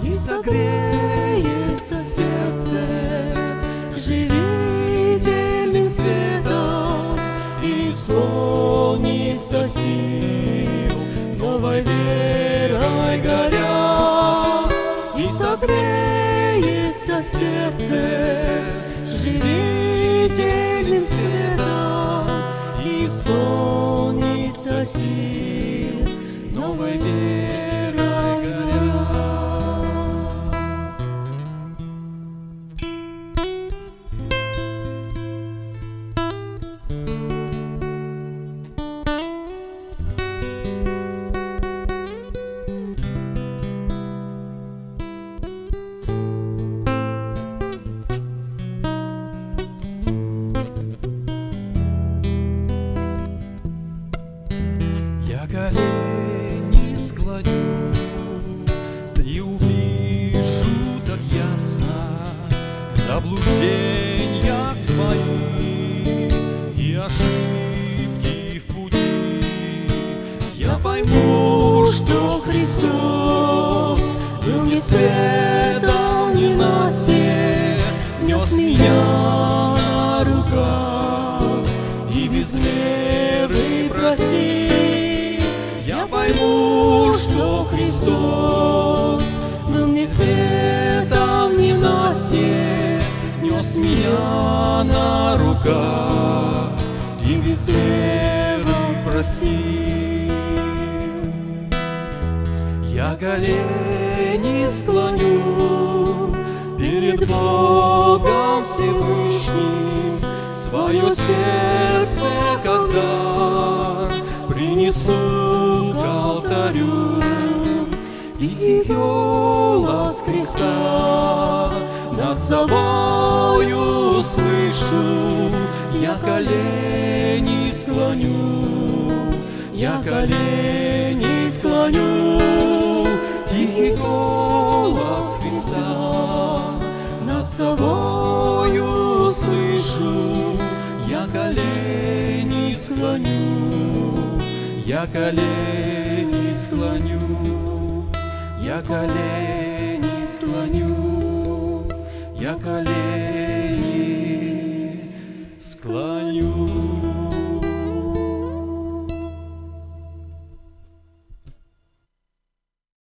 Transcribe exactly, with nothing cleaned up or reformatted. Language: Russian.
и согреется сердце живительным светом, и исполнится сил новой верой горя, и согреется сердце живительным светом, и исполнится сил новой верой горя. Я колени склоню, и увижу так ясно заблуждения свои и ошибки в пути. Я пойму, что Христос был не светом ненастья, нес меня на руках и без меры простил. Я пойму, что Христос был не светом ненастья, нес меня на руках и без веры простил. Я колени склоню перед Богом Всевышним, свое сердце как дар принесу к алтарю, и голос Христа над собою слышу. Я колени склоню, я колени склоню, тихий голос Христа над собою слышу. Я колени склоню, я колени склоню, я колени склоню, я колени склоню.